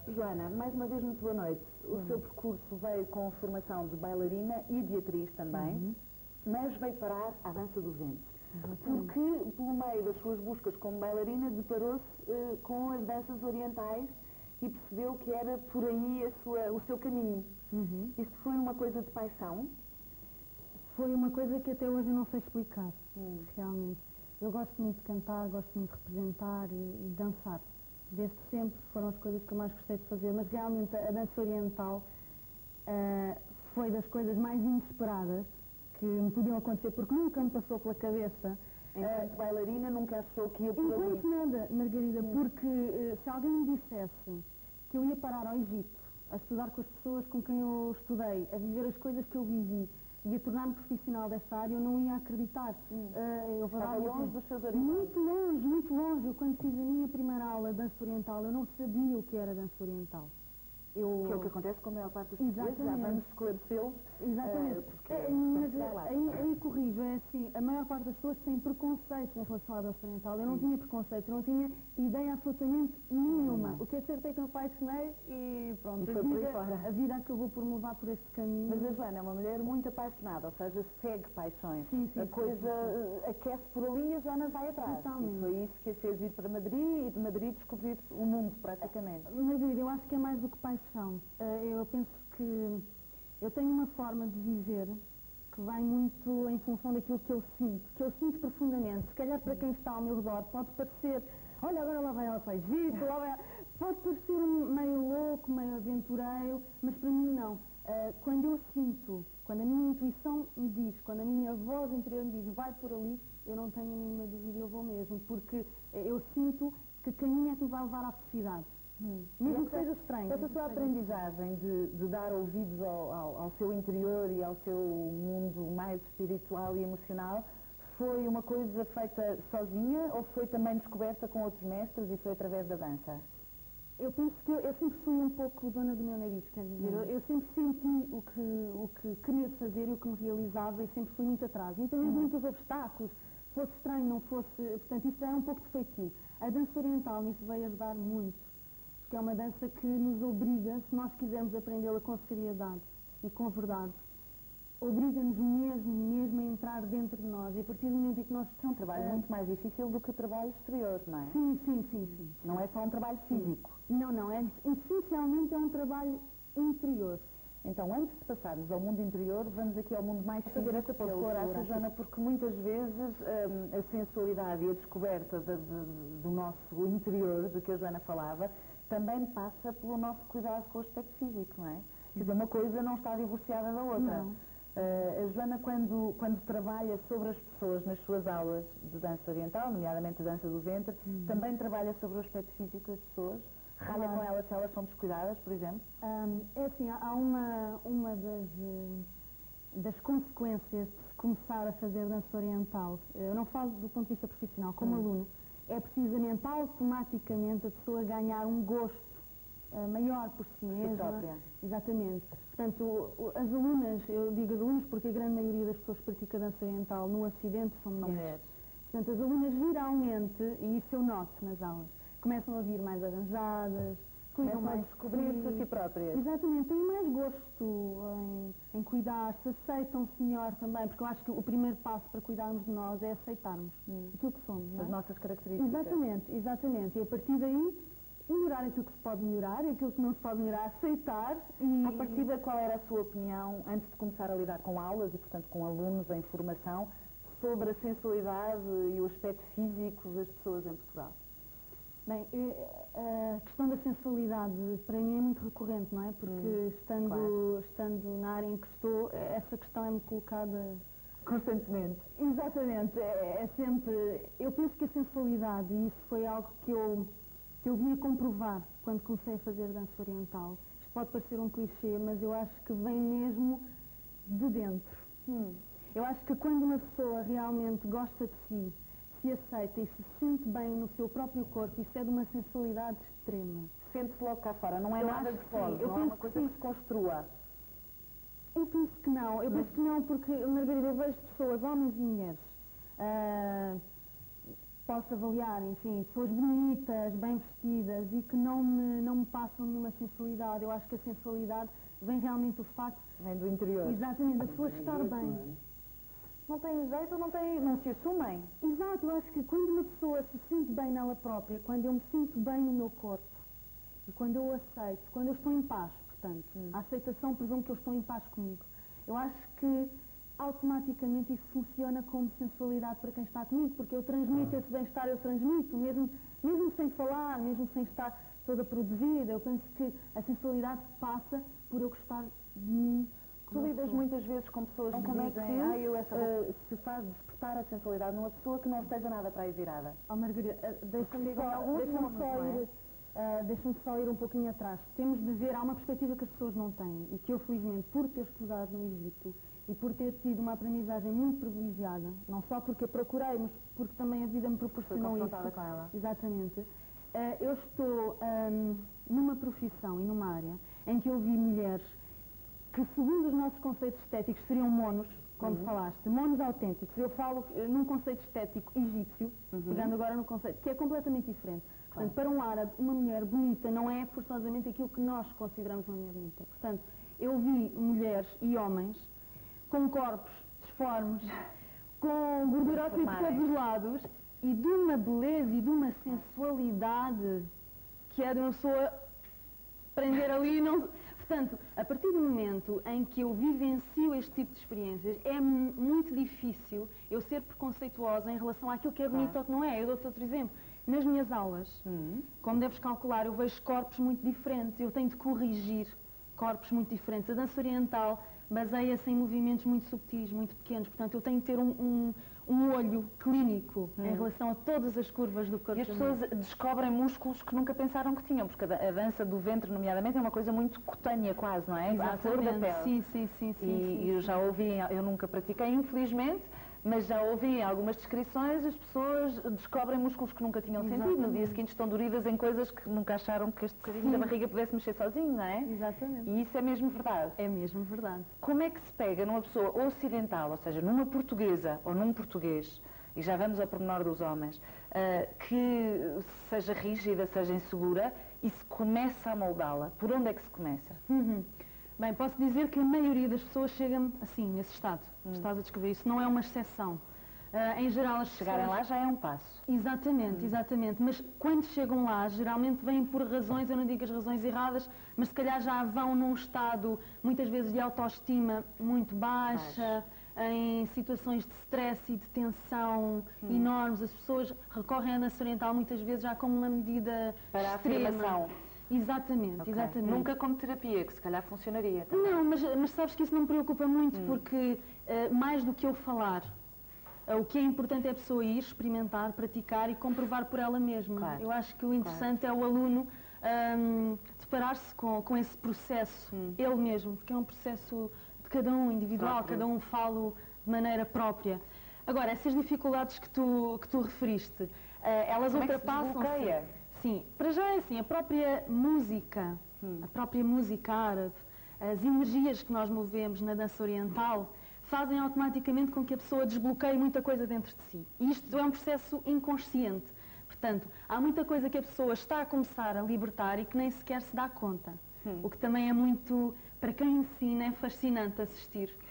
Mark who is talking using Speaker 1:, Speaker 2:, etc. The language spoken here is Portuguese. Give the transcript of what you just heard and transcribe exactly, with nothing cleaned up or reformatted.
Speaker 1: Joana, mais uma vez muito boa noite. O uhum. seu percurso veio com formação de bailarina e de atriz também, uhum. mas veio parar à dança do ventre. Uhum. Porque, pelo meio das suas buscas como bailarina, deparou-se uh, com as danças orientais e percebeu que era por aí a sua, o seu caminho. Uhum. Isto foi uma coisa de paixão?
Speaker 2: Foi uma coisa que até hoje eu não sei explicar, hum. realmente. Eu gosto muito de cantar, gosto muito de representar e, e dançar. Desde sempre foram as coisas que eu mais gostei de fazer, mas realmente a dança oriental uh, foi das coisas mais inesperadas que me podiam acontecer, porque nunca me passou pela cabeça.
Speaker 1: Enquanto uh, bailarina nunca achou que ia por ali?
Speaker 2: Enquanto nada, Margarida, hum. porque uh, se alguém me dissesse que eu ia parar ao Egito, a estudar com as pessoas com quem eu estudei, a viver as coisas que eu vivi, e a tornar-me profissional desta área, eu não ia acreditar.
Speaker 1: Hum. Uh, eu Estava longe dos seus orientais?
Speaker 2: Muito longe, muito longe. Eu, quando fiz a minha primeira aula de dança oriental, eu não sabia o que era dança oriental.
Speaker 1: Eu... Que é o que acontece com a maior parte dos portugueses, já vamos esclarecê-los.
Speaker 2: Exatamente. Uh, porque é, mas aí, aí corrijo, é assim, a maior parte das pessoas tem preconceito em relação à dança oriental. Eu não hum. tinha preconceito, eu não tinha ideia absolutamente nenhuma. Hum. O que é certo é que eu me apaixonei e pronto,
Speaker 1: e
Speaker 2: a, vida, a vida acabou por mudar por este caminho.
Speaker 1: Mas a Joana é uma mulher muito apaixonada, ou seja, segue paixões.
Speaker 2: Sim, sim,
Speaker 1: a coisa
Speaker 2: sim, sim.
Speaker 1: aquece por ali e a Joana vai atrás.
Speaker 2: Totalmente.
Speaker 1: E foi isso que a fez ir para Madrid e de Madrid descobrir o mundo praticamente.
Speaker 2: Margarida, eu acho que é mais do que paixão. Eu penso que eu tenho uma forma de viver que vai muito em função daquilo que eu sinto, que eu sinto profundamente. Se calhar para quem está ao meu redor pode parecer, olha, agora lá vai ela para o Egito, lá vai... pode parecer meio louco, meio aventureiro, mas para mim não. Uh, quando eu sinto, quando a minha intuição me diz, quando a minha voz interior me diz, vai por ali, eu não tenho a mínima dúvida, eu vou mesmo, porque eu sinto que caminho é que me vai levar à felicidade. Hum. Mesmo que seja estranho.
Speaker 1: Essa sua aprendizagem de, de dar ouvidos ao, ao, ao seu interior e ao seu mundo mais espiritual e emocional, foi uma coisa feita sozinha ou foi também descoberta com outros mestres e foi através da dança?
Speaker 2: Eu penso que eu, eu sempre fui um pouco dona do meu nariz, quer dizer, hum. eu, eu sempre senti o que, o que queria fazer e o que me realizava e sempre fui muito atrás, independentemente hum. dos obstáculos, fosse estranho, não fosse, portanto isso já é um pouco de feitio. A dança oriental nisso veio ajudar muito. Que é uma dança que nos obriga, se nós quisermos aprendê-la com seriedade e com verdade, obriga-nos mesmo, mesmo a entrar dentro de nós. E a partir do momento em que nós...
Speaker 1: É um trabalho é... muito mais difícil do que o trabalho exterior, não é?
Speaker 2: Sim, sim, sim, sim.
Speaker 1: Não é só um trabalho físico.
Speaker 2: Não, não, é, essencialmente é um trabalho interior.
Speaker 1: Então, antes de passarmos ao mundo interior, vamos aqui ao mundo mais físico. Essa exploração, Joana, porque muitas vezes um, a sensualidade e a descoberta de, de, do nosso interior, do que a Joana falava, também passa pelo nosso cuidado com o aspecto físico, não é? Quer dizer, uma coisa não está divorciada da outra.
Speaker 2: Não.
Speaker 1: Uh, a Joana, quando, quando trabalha sobre as pessoas nas suas aulas de dança oriental, nomeadamente a dança do ventre, uhum. também trabalha sobre o aspecto físico das pessoas? Ralha claro. com elas se elas são descuidadas, por exemplo?
Speaker 2: Um, é assim, há uma, uma das, das consequências de se começar a fazer dança oriental, eu não falo do ponto de vista profissional, como uhum. aluno, é precisamente automaticamente a pessoa ganhar um gosto uh, maior por si mesma.
Speaker 1: Própria.
Speaker 2: Exatamente. Portanto, o, o, as alunas, eu digo as alunas porque a grande maioria das pessoas que pratica dança oriental no Ocidente são mulheres. mulheres. Portanto, as alunas geralmente, e isso eu noto nas aulas, começam a vir mais arranjadas, cuidam mais
Speaker 1: a descobrir-se a si próprias.
Speaker 2: Exatamente, têm mais gosto em, em cuidar-se, aceitam-se melhor também, porque eu acho que o primeiro passo para cuidarmos de nós é aceitarmos hum. aquilo que somos, não é?
Speaker 1: As nossas características.
Speaker 2: Exatamente, exatamente, e a partir daí melhorar aquilo que se pode melhorar e aquilo que não se pode melhorar, aceitar e...
Speaker 1: À partida, qual era a sua opinião, antes de começar a lidar com aulas e, portanto, com alunos em formação, sobre a sensualidade e o aspecto físico das pessoas em Portugal?
Speaker 2: Bem, a questão da sensualidade para mim é muito recorrente, não é? Porque hum, estando,
Speaker 1: claro.
Speaker 2: estando na área em que estou, essa questão é-me colocada...
Speaker 1: Constantemente.
Speaker 2: Exatamente, é, é sempre... Eu penso que a sensualidade, e isso foi algo que eu, que eu vim a comprovar quando comecei a fazer dança oriental. Isto pode parecer um clichê, mas eu acho que vem mesmo de dentro. Hum. Eu acho que quando uma pessoa realmente gosta de si, se aceita e se sente bem no seu próprio corpo, isso é de uma sensualidade extrema.
Speaker 1: Sente-se logo cá fora, não é
Speaker 2: eu
Speaker 1: nada de fora, não é uma coisa que, que se construa.
Speaker 2: Eu penso que não, eu penso que não, porque, Margarida, eu vejo pessoas, homens e mulheres, uh, posso avaliar, enfim, pessoas bonitas, bem vestidas e que não me, não me passam nenhuma sensualidade. Eu acho que a sensualidade vem realmente do facto...
Speaker 1: Vem do interior.
Speaker 2: Exatamente, da pessoa estar bem.
Speaker 1: Não tem jeito ou não, tem, não se assumem?
Speaker 2: Exato, eu acho que quando uma pessoa se sente bem nela própria, quando eu me sinto bem no meu corpo, e quando eu aceito, quando eu estou em paz, portanto, hum. a aceitação presume que eu estou em paz comigo. Eu acho que automaticamente isso funciona como sensualidade para quem está comigo, porque eu transmito esse bem-estar, eu transmito, mesmo, mesmo sem falar, mesmo sem estar toda produzida. Eu penso que a sensualidade passa por eu gostar de mim.
Speaker 1: Tu lidas muitas vezes com pessoas que
Speaker 2: como
Speaker 1: dizem,
Speaker 2: é que
Speaker 1: ah, eu essa uh, se faz despertar a sensualidade numa pessoa que não esteja nada para aí virada.
Speaker 2: Oh, Margarida, uh, deixa-me só, deixa só, ir, uh, deixa só ir um pouquinho atrás. Temos de ver, há uma perspectiva que as pessoas não têm e que eu, felizmente, por ter estudado no Egito e por ter tido uma aprendizagem muito privilegiada, não só porque a procurei, mas porque também a vida me proporcionou isso.
Speaker 1: Com ela.
Speaker 2: Exatamente. Uh, eu estou um, numa profissão e numa área em que eu vi mulheres que, segundo os nossos conceitos estéticos, seriam monos, como uhum. falaste, monos autênticos. Eu falo uh, num conceito estético egípcio, uhum. pegando agora no conceito, que é completamente diferente. Claro. Portanto, para um árabe, uma mulher bonita não é forçosamente aquilo que nós consideramos uma mulher bonita. Portanto, eu vi mulheres e homens com corpos disformes, com gordura por todos os lados, e de uma beleza e de uma sensualidade que é de uma pessoa prender ali e não... Portanto, a partir do momento em que eu vivencio este tipo de experiências, é muito difícil eu ser preconceituosa em relação àquilo que é bonito ah. ou que não é. Eu dou-te outro exemplo. Nas minhas aulas, hum. como deves calcular, eu vejo corpos muito diferentes. Eu tenho de corrigir corpos muito diferentes. A dança oriental baseia-se em movimentos muito subtis, muito pequenos. Portanto, eu tenho de ter um, um, um olho clínico hum. em relação a todas as curvas do corpo.
Speaker 1: E as pessoas descobrem músculos que nunca pensaram que tinham, porque a dança do ventre, nomeadamente, é uma coisa muito cutânea quase, não é?
Speaker 2: Exatamente.
Speaker 1: À flor da pele.
Speaker 2: Sim, sim, sim. sim,
Speaker 1: e
Speaker 2: sim,
Speaker 1: eu
Speaker 2: sim.
Speaker 1: já ouvi, eu nunca pratiquei, infelizmente, mas já ouvi em algumas descrições, as pessoas descobrem músculos que nunca tinham
Speaker 2: Exatamente.
Speaker 1: sentido. No dia seguinte estão doridas em coisas que nunca acharam que este bocadinho da barriga pudesse mexer sozinho, não é?
Speaker 2: Exatamente.
Speaker 1: E isso é mesmo verdade.
Speaker 2: É mesmo verdade.
Speaker 1: Como é que se pega numa pessoa ocidental, ou seja, numa portuguesa ou num português, e já vamos ao pormenor dos homens, uh, que seja rígida, seja insegura, e se começa a moldá-la? Por onde é que se começa?
Speaker 2: Uhum. Bem, posso dizer que a maioria das pessoas chegam assim, nesse estado. Hum. Estás a descrever isso, não é uma exceção. Uh, em geral, as
Speaker 1: chegarem
Speaker 2: pessoas...
Speaker 1: lá já é um passo.
Speaker 2: Exatamente, hum. exatamente. Mas quando chegam lá, geralmente vêm por razões, eu não digo as razões erradas, mas se calhar já vão num estado, muitas vezes, de autoestima muito baixa, Baixo. em situações de stress e de tensão hum. enormes. As pessoas recorrem à dança oriental muitas vezes já como uma medida
Speaker 1: para
Speaker 2: extrema.
Speaker 1: A afirmação.
Speaker 2: Exatamente,
Speaker 1: okay.
Speaker 2: exatamente.
Speaker 1: Nunca como terapia, que se calhar funcionaria. Também.
Speaker 2: Não, mas, mas sabes que isso não me preocupa muito, hum. porque uh, mais do que eu falar, uh, o que é importante é a pessoa ir, experimentar, praticar e comprovar por ela mesma.
Speaker 1: Claro.
Speaker 2: Eu acho que o interessante claro. é o aluno um, deparar-se com, com esse processo, hum. ele mesmo, porque é um processo de cada um, individual, próprio. Cada um fala de maneira própria. Agora, essas dificuldades que tu, que tu referiste, uh, elas
Speaker 1: Como
Speaker 2: ultrapassam-se...
Speaker 1: É
Speaker 2: Sim, para já é assim, a própria música, hum. a própria música árabe, as energias que nós movemos na dança oriental, fazem automaticamente com que a pessoa desbloqueie muita coisa dentro de si. E isto é um processo inconsciente. Portanto, há muita coisa que a pessoa está a começar a libertar e que nem sequer se dá conta. Hum. O que também é muito, para quem ensina, é fascinante assistir.